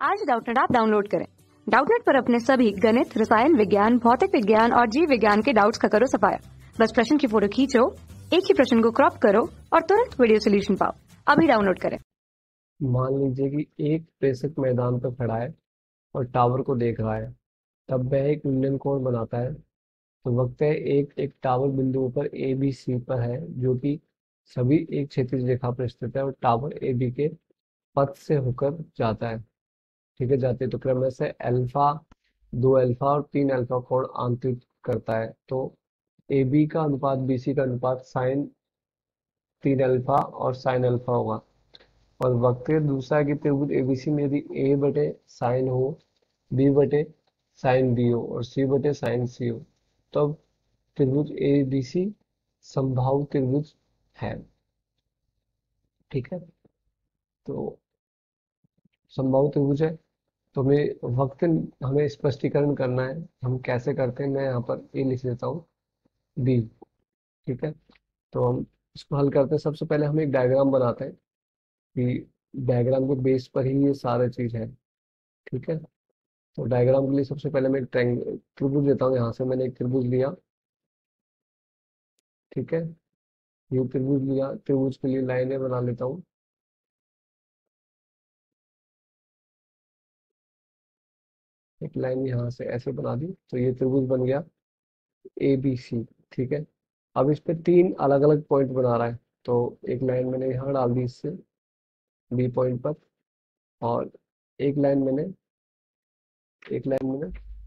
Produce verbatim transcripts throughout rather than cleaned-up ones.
आज Doubtnut app download करें। Doubtnut पर अपने सभी गणित, रसायन विज्ञान, भौतिक विज्ञान और जीव विज्ञान के डाउट्स का करो सफाया। बस प्रश्न की फोटो खींचो, एक ही प्रश्न को क्रॉप करो और तुरंत वीडियो सोल्यूशन पाओ। अभी डाउनलोड करें। मान लीजिए कि एक प्रेषक मैदान पर खड़ा है और टावर को देख रहा है। तब वह एक इंडियन कोण बनाता है। तो वक्त है एक एक टावर बिंदुओं पर ए बी सी पर है, जो कि सभी एक क्षैतिज रेखा पर स्थित है और टावर ए बी के पथ से होकर जाता है। ठीक है, जाते तो क्रम से अल्फा, दो अल्फा और तीन अल्फा कोण आंतरिक करता है। तो ए बी का अनुपात बी सी का अनुपात साइन तीन अल्फा और साइन अल्फा होगा। और वक्त दूसरा है कि त्रिभुज एबीसी में यदि ए बटे साइन हो, बी बटे साइन बी हो और सी बटे साइन सी हो, तब त्रिभुज एबीसी समबाहु त्रिभुज है। ठीक है, तो समबाहु त्रिभुज है तो हमें वक्त हमें स्पष्टीकरण करना है। हम कैसे करते हैं, मैं यहाँ पर ए लिख देता हूँ, बी। ठीक है, तो हम इसको हल करते हैं। सबसे पहले हम एक डायग्राम बनाते हैं कि डायग्राम के बेस पर ही ये सारा चीज है। ठीक है, तो डायग्राम के लिए सबसे पहले मैं एक ट्रायंगल त्रिभुज लेता हूँ। यहाँ से मैंने एक त्रिभुज लिया। ठीक है, ये त्रिभुज लिया। त्रिभुज के लिए लाइनें बना लेता हूँ। एक लाइन यहाँ से ऐसे बना दी तो ये त्रिभुज बन गया ए बी सी। ठीक है, अब इस पे तीन अलग अलग पॉइंट बना रहा है, तो एक लाइन मैंने यहाँ डाल दी इससे बी पॉइंट पर, और एक लाइन मैंने एक लाइन मैंने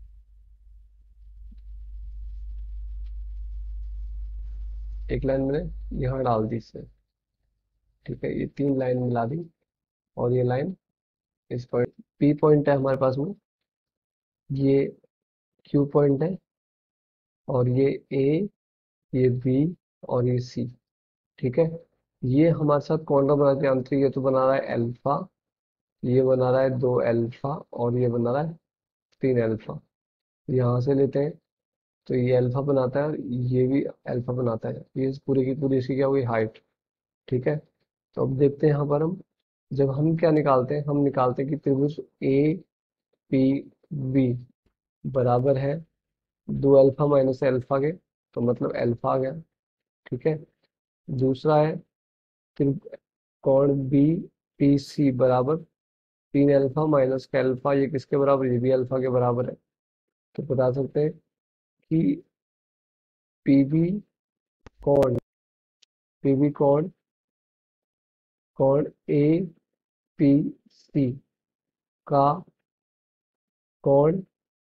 एक लाइन मैंने यहाँ डाल दी इससे। ठीक है, ये तीन लाइन मिला दी और ये लाइन इस पॉइंट पी पॉइंट है हमारे पास में, ये क्यू पॉइंट है और ये ए, ये बी और ये सी। ठीक है, ये हमारे साथ कौन सा बना के आंतरिक, ये तो बना रहा है अल्फा, ये बना रहा है दो अल्फा और ये बना रहा है तीन अल्फा। यहाँ से लेते हैं तो ये अल्फा बनाता है और ये भी अल्फा बनाता है। ये पूरी की पूरी इसकी क्या हुई, हाइट। ठीक है, तो अब देखते हैं यहाँ पर हम जब हम क्या निकालते हैं, हम निकालते हैं कि त्रिभुज ए पी बी बराबर है दो अल्फा माइनस अल्फा के, तो मतलब अल्फा आ गया। ठीक है, दूसरा है त्रिभुज कोण बी पी सी बराबर तीन अल्फा माइनस का अल्फा, ये किसके बराबर, ये भी अल्फा के बराबर है। तो बता सकते हैं कि पीबी कोण पीबी कोण कोण ए पी सी का कोण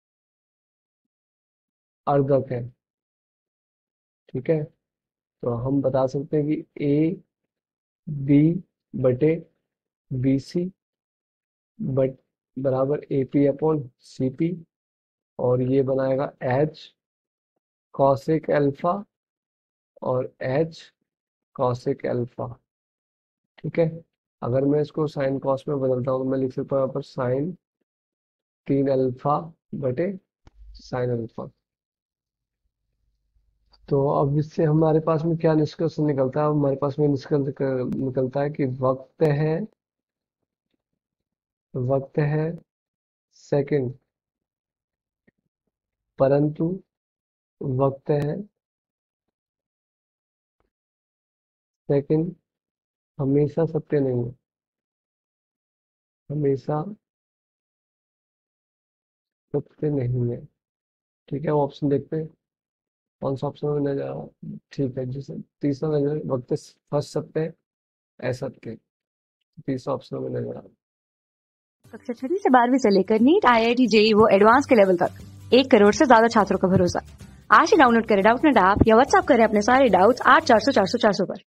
अर्धक है। ठीक है, तो हम बता सकते हैं कि ए बी बटे बी सी बट बराबर A P upon C P, और ये बनाएगा एच कॉसेक अल्फा और एच कॉसेक अल्फा। ठीक है, अगर मैं इसको साइन कॉस में बदलता हूँ तो मैं लिख सकता हूँ यहाँ पर साइन तीन अल्फा बटे साइन अल्फा। तो अब इससे हमारे पास में क्या निष्कर्ष निकलता है, हमारे पास में निष्कर्ष निकलता है कि वक्त है वक्त है सेकंड, परंतु वक्त है सेकंड हमेशा सत्य नहीं है। हमेशा सत्य नहीं है। ठीक है, वो ऑप्शन देखते हैं कौन सा ऑप्शन में नजर आ रहा है। ठीक है, जैसे तीसरा नजर वक्त फर्स्ट सत्य है, असत्य, तीसरा ऑप्शन में नजर आ रहा है। कक्षा छठी से बारहवीं से लेकर NEET, I I T, JEE वो एडवांस के लेवल तक एक करोड़ से ज्यादा छात्रों का भरोसा। आज ही डाउनलोड करें डाउटनेट ऐप या व्हाट्सएप करें अपने सारे डाउट्स आठ चार सौ चार सौ चार सौ पर।